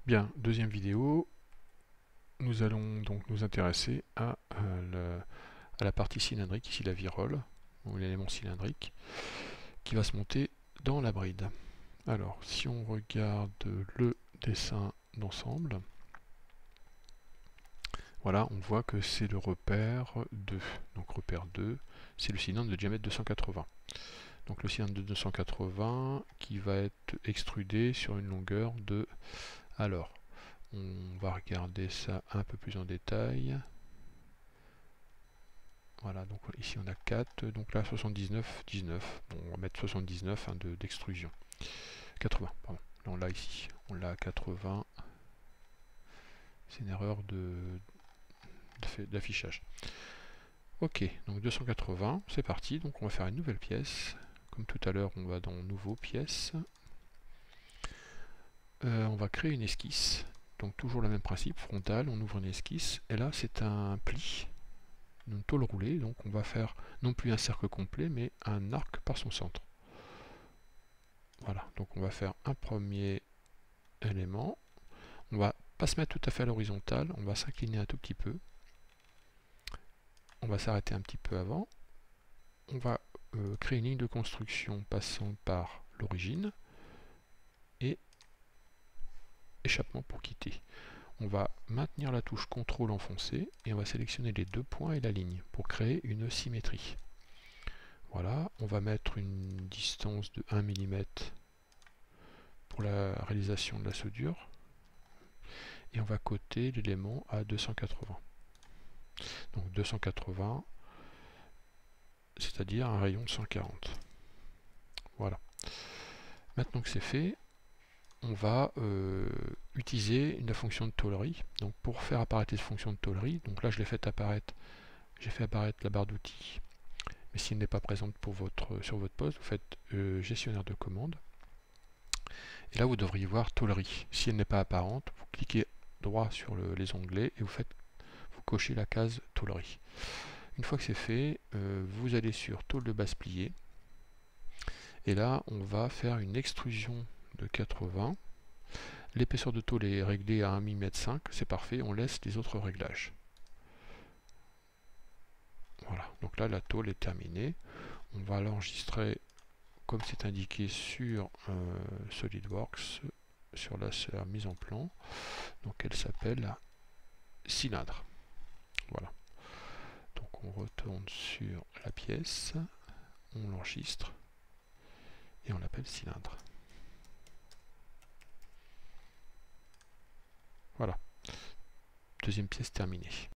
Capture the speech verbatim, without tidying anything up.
Bien, deuxième vidéo, nous allons donc nous intéresser à, euh, le, à la partie cylindrique, ici la virole, ou l'élément cylindrique, qui va se monter dans la bride. Alors, si on regarde le dessin d'ensemble, voilà, on voit que c'est le repère deux. Donc repère deux, c'est le cylindre de diamètre deux cent quatre-vingts. Donc le cylindre de deux cent quatre-vingts qui va être extrudé sur une longueur de... Alors, on va regarder ça un peu plus en détail. Voilà, donc ici on a quatre, donc là soixante-dix-neuf, dix-neuf. Bon, on va mettre soixante-dix-neuf hein, d'extrusion. quatre-vingts, pardon. Là, on l'a ici, on l'a à quatre-vingts. C'est une erreur de d'affichage. Ok, donc deux cent quatre-vingts, c'est parti. Donc on va faire une nouvelle pièce. Comme tout à l'heure, on va dans Nouveau, Pièce. Euh, on va créer une esquisse. Donc toujours le même principe, frontal, on ouvre une esquisse. Et là, c'est un pli, une tôle roulée. Donc on va faire non plus un cercle complet, mais un arc par son centre. Voilà, donc on va faire un premier élément. On va pas se mettre tout à fait à l'horizontale, on va s'incliner un tout petit peu. On va s'arrêter un petit peu avant. On va euh, créer une ligne de construction passant par l'origine et échappement pour quitter. On va maintenir la touche contrôle enfoncée et on va sélectionner les deux points et la ligne pour créer une symétrie. Voilà, on va mettre une distance de un millimètre pour la réalisation de la soudure et on va coter l'élément à deux cent quatre-vingts. Donc deux cent quatre-vingts, c'est-à-dire un rayon de cent quarante. Voilà. Maintenant que c'est fait, on va euh, utiliser la fonction de tôlerie. Donc pour faire apparaître cette fonction de tôlerie, donc là je l'ai fait apparaître, j'ai fait apparaître la barre d'outils. Mais s'il n'est pas présente pour votre, sur votre poste, vous faites euh, gestionnaire de commande. Et là vous devriez voir tôlerie. Si elle n'est pas apparente, vous cliquez droit sur le, les onglets et vous faites vous cochez la case tôlerie. Une fois que c'est fait, euh, vous allez sur tôle de base pliée. Et là, on va faire une extrusion de quatre-vingts. L'épaisseur de tôle est réglée à un millimètre cinq, c'est parfait, on laisse les autres réglages. Voilà, donc là la tôle est terminée. On va l'enregistrer comme c'est indiqué sur euh, SolidWorks, sur la, sur la mise en plan. Donc elle s'appelle cylindre. Voilà. Donc on retourne sur la pièce, on l'enregistre et on l'appelle cylindre. Voilà. Deuxième pièce terminée.